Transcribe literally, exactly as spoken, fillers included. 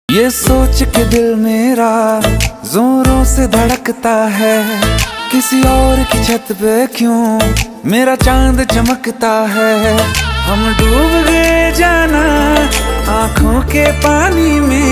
ये सोच के दिल मेरा जोरों से धड़कता है, किसी और की छत पे क्यों मेरा चांद चमकता है। हम डूब गए जाना आंखों के पानी में,